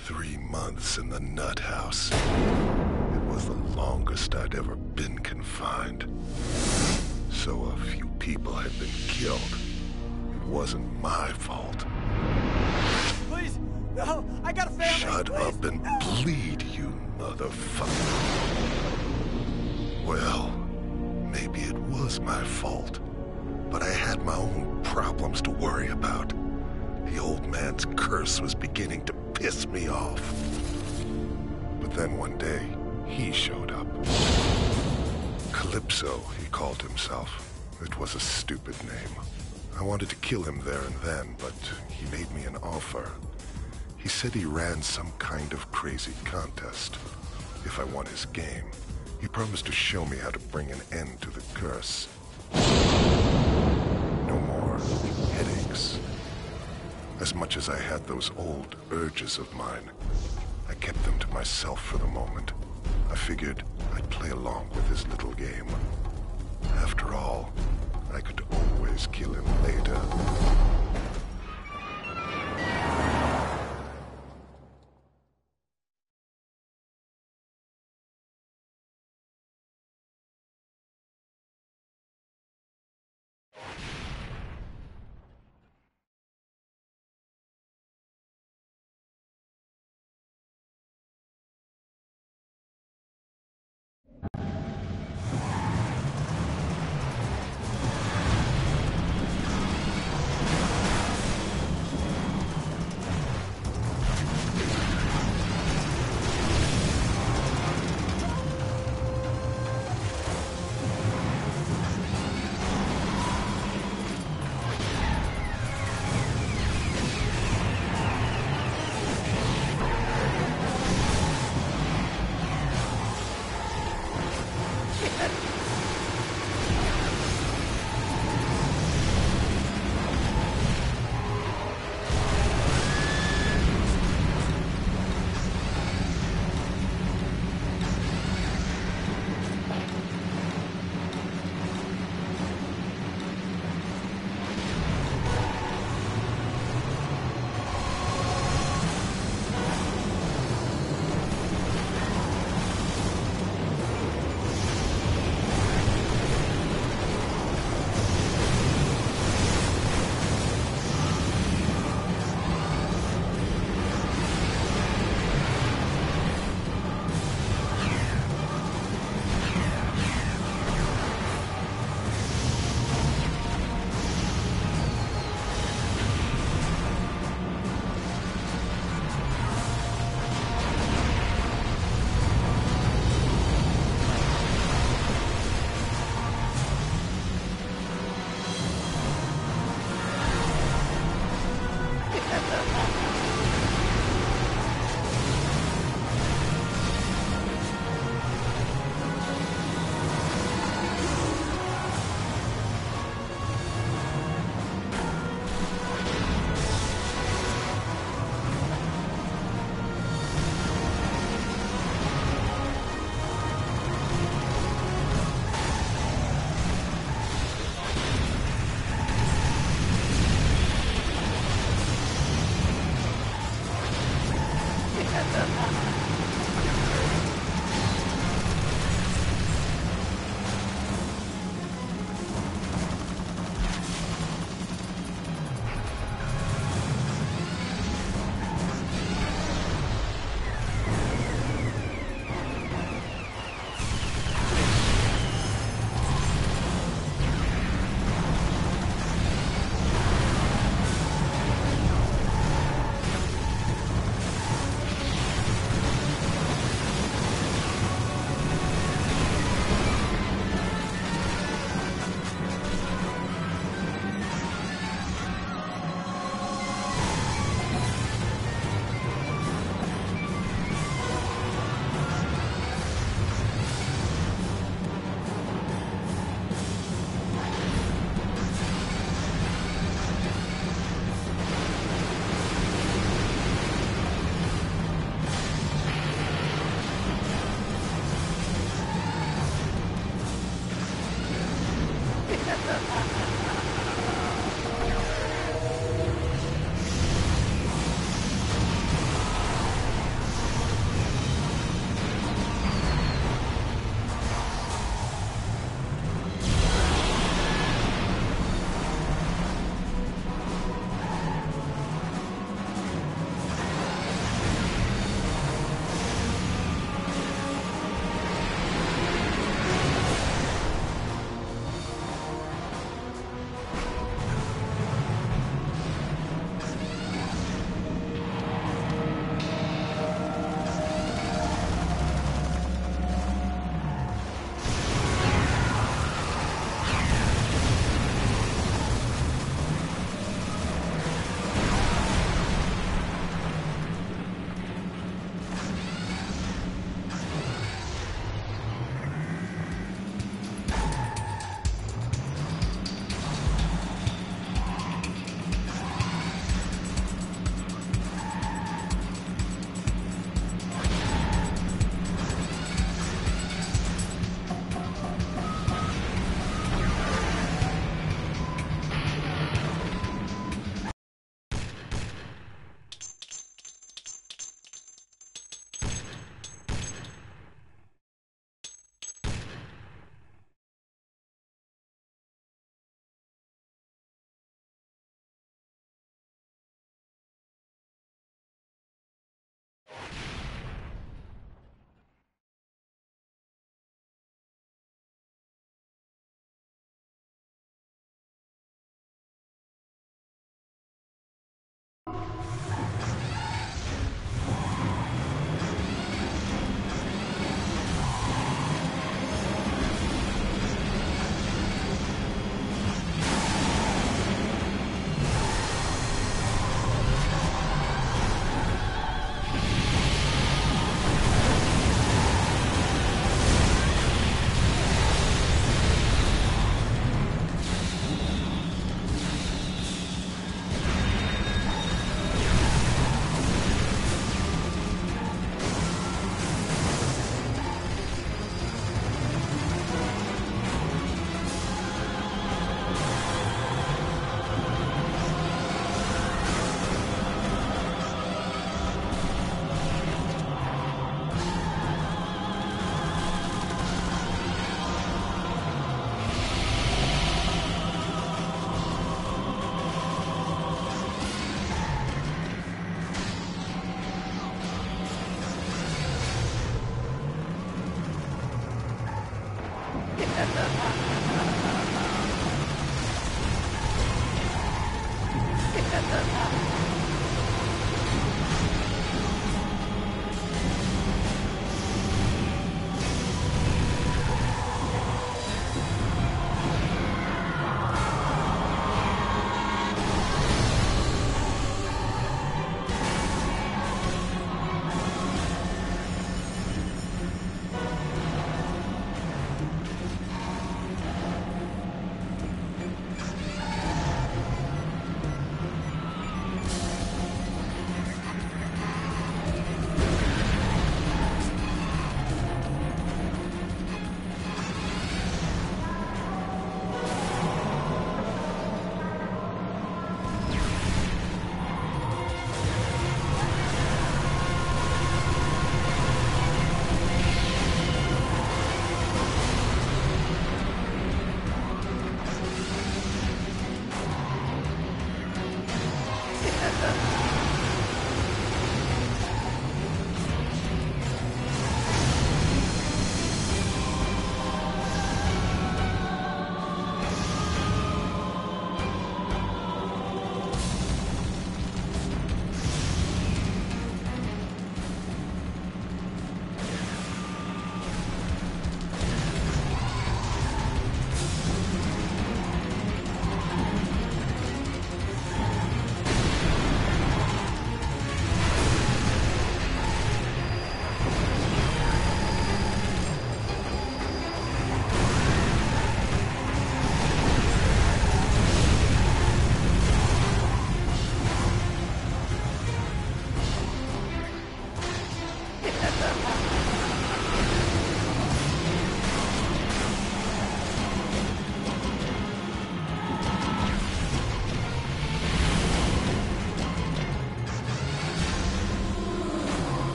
3 months in the nut house. It was the longest I'd ever been confined. So a few people had been killed. It wasn't my fault. Please, no, I got a family. Shut please. up and bleed, you motherfucker. Well, maybe it was my fault, but I had my own problems to worry about. The old man's curse was beginning to piss me off. But then one day, he showed up. Calypso, he called himself. It was a stupid name. I wanted to kill him there and then, but he made me an offer. He said he ran some kind of crazy contest. If I won his game, he promised to show me how to bring an end to the curse. No more headaches. As much as I had those old urges of mine, I kept them to myself for the moment. I figured I'd play along with his little game. After all, I could always kill him later.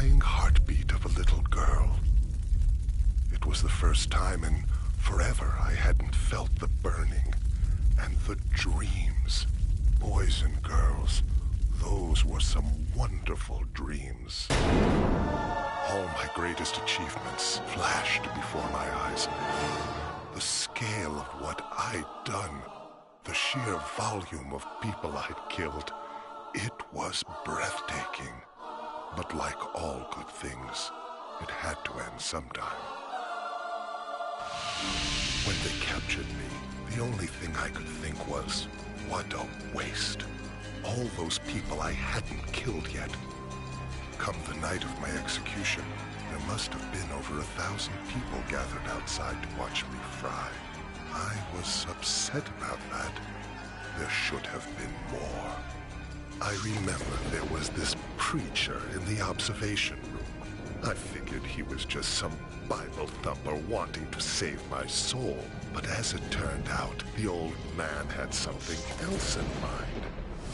dying heartbeat of a little girl. It was the first time in forever I hadn't felt the burning and the dreams. Boys and girls, those were some wonderful dreams. All my greatest achievements flashed before my eyes. The scale of what I'd done, the sheer volume of people I'd killed, it was breathtaking. But like all good things, it had to end sometime. When they captured me, the only thing I could think was, what a waste. All those people I hadn't killed yet. Come the night of my execution, there must have been over 1,000 people gathered outside to watch me fry. I was upset about that. There should have been more. I remember there was this preacher in the observation room. I figured he was just some Bible thumper wanting to save my soul. But as it turned out, the old man had something else in mind.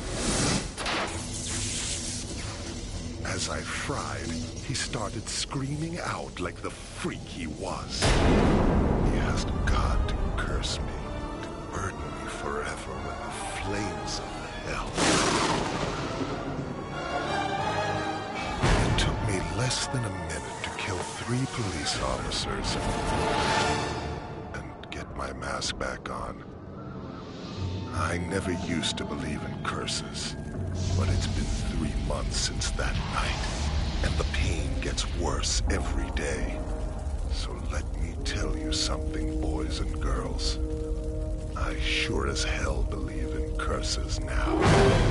As I fried, he started screaming out like the freak he was. He asked God to curse me, to burden me forever with the flames of hell. It took me less than a minute to kill 3 police officers and get my mask back on. I never used to believe in curses, but it's been 3 months since that night, and the pain gets worse every day. So let me tell you something, boys and girls. I sure as hell believe in curses now.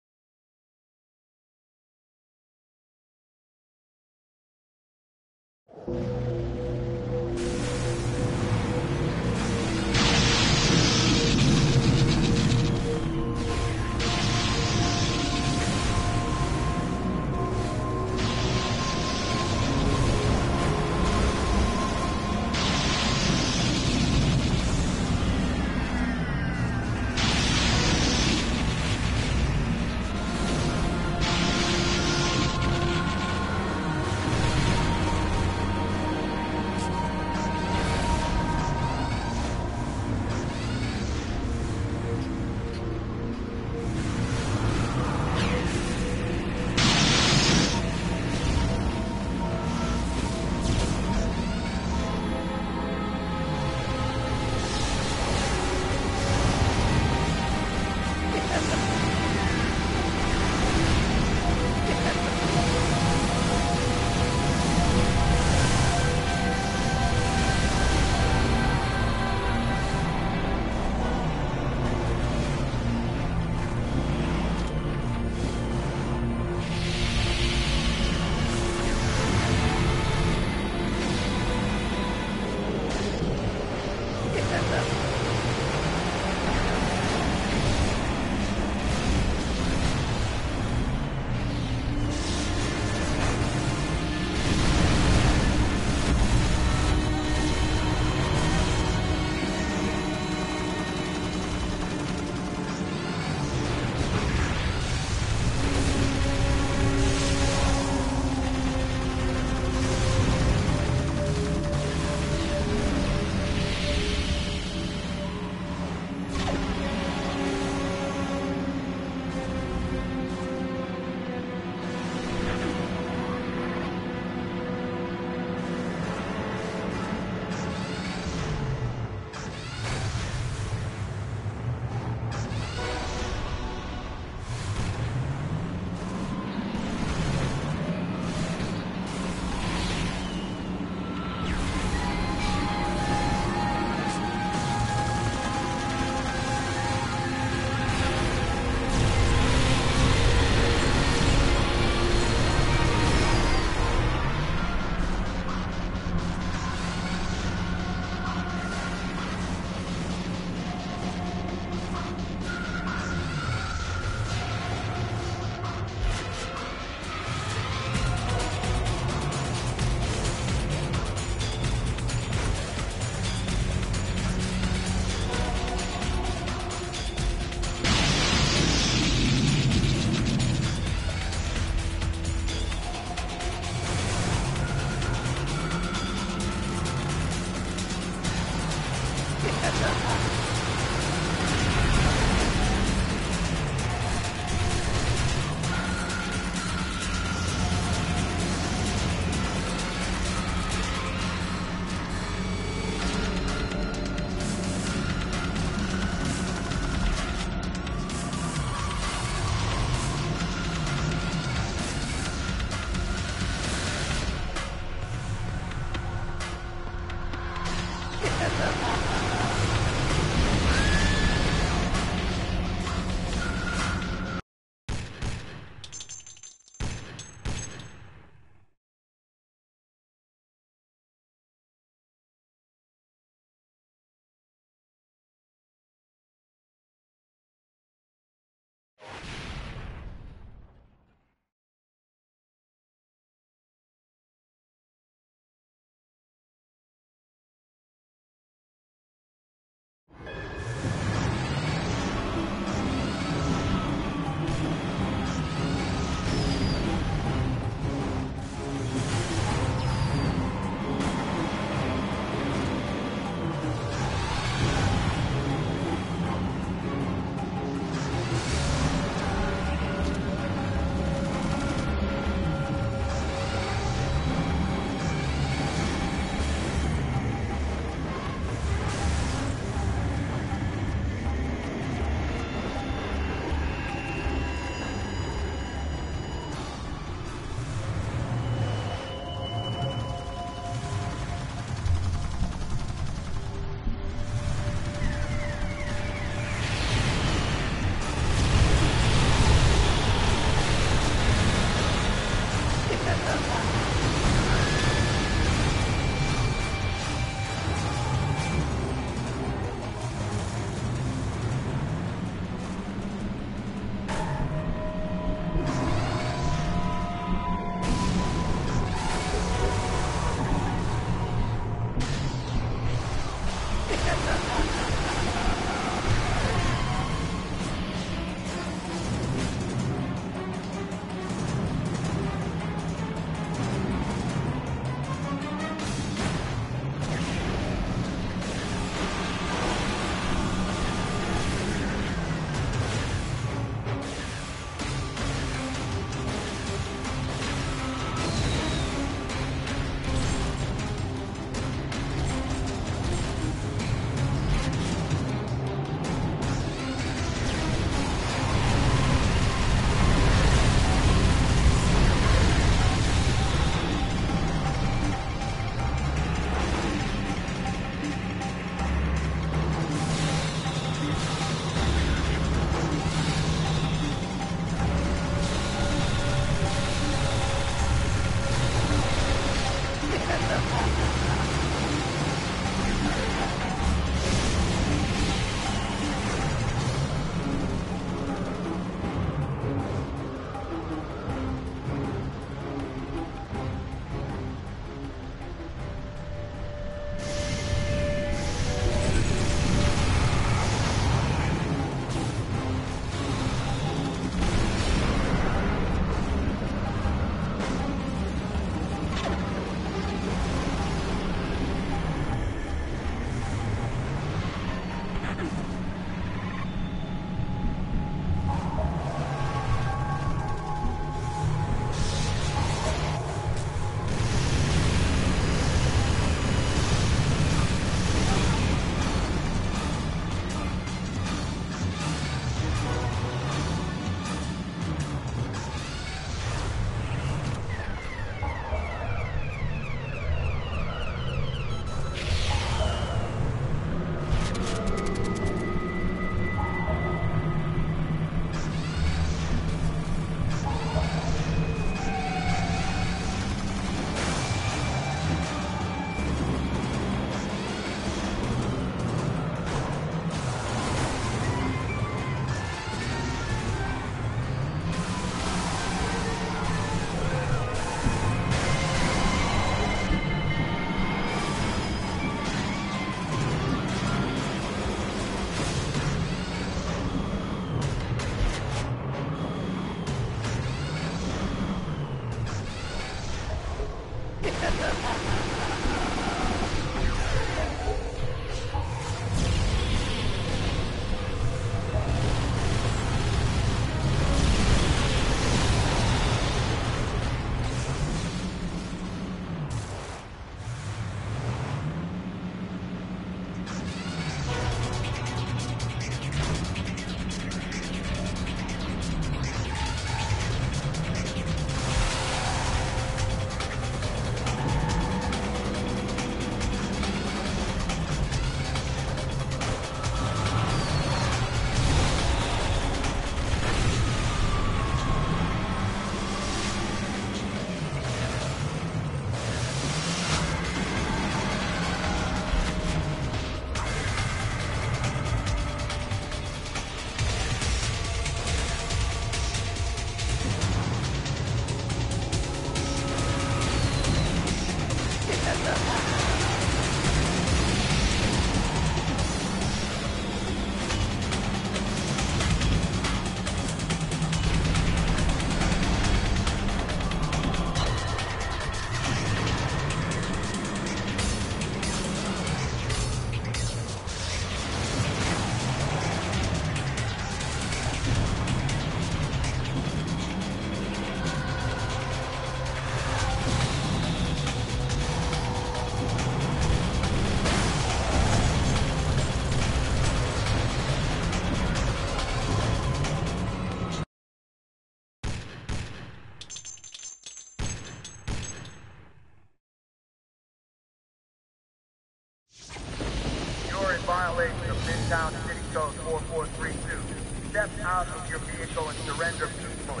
Violation of Midtown City Code 4432. Step out of your vehicle and surrender peacefully.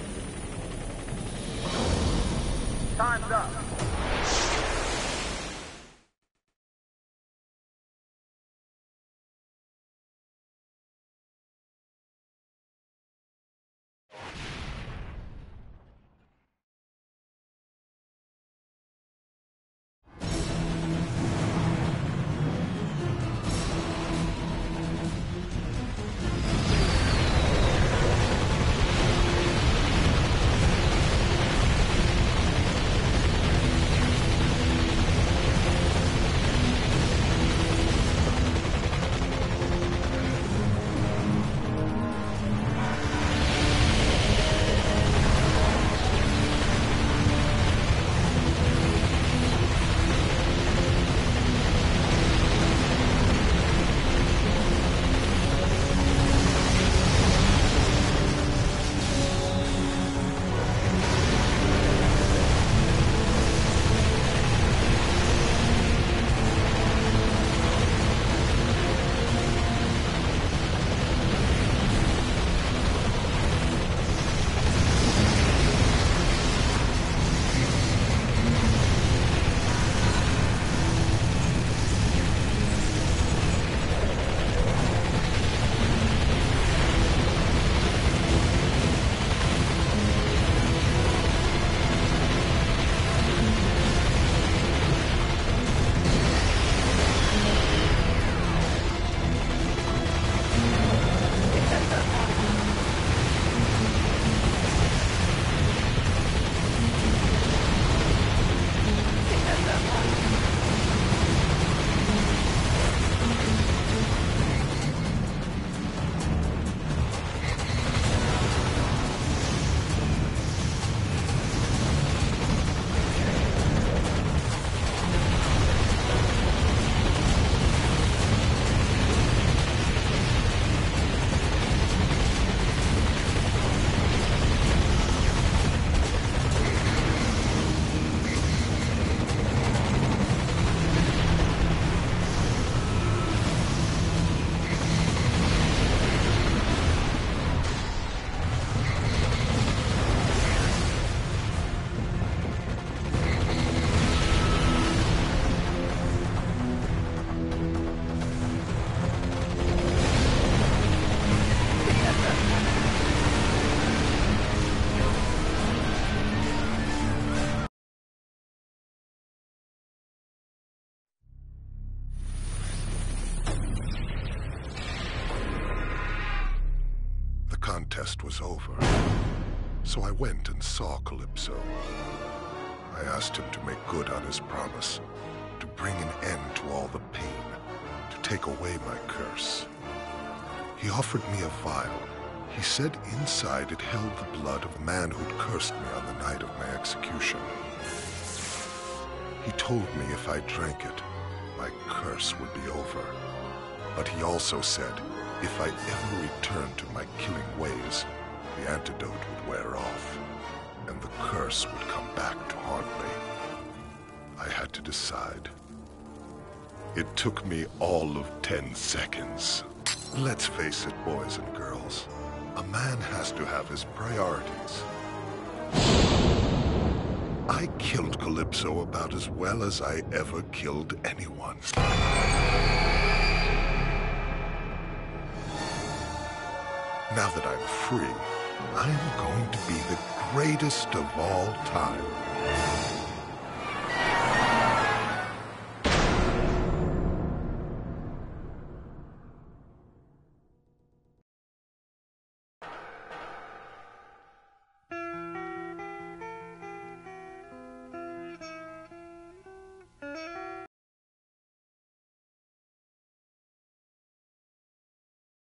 Time's up. The contest was over, so I went and saw Calypso. I asked him to make good on his promise, to bring an end to all the pain, to take away my curse. He offered me a vial. He said inside it held the blood of a man who'd cursed me on the night of my execution. He told me if I drank it, my curse would be over. But he also said, if I ever returned to my killing ways, the antidote would wear off, and the curse would come back to haunt me. I had to decide. It took me all of 10 seconds. Let's face it, boys and girls. A man has to have his priorities. I killed Calypso about as well as I ever killed anyone. Now that I'm free, I'm going to be the greatest of all time.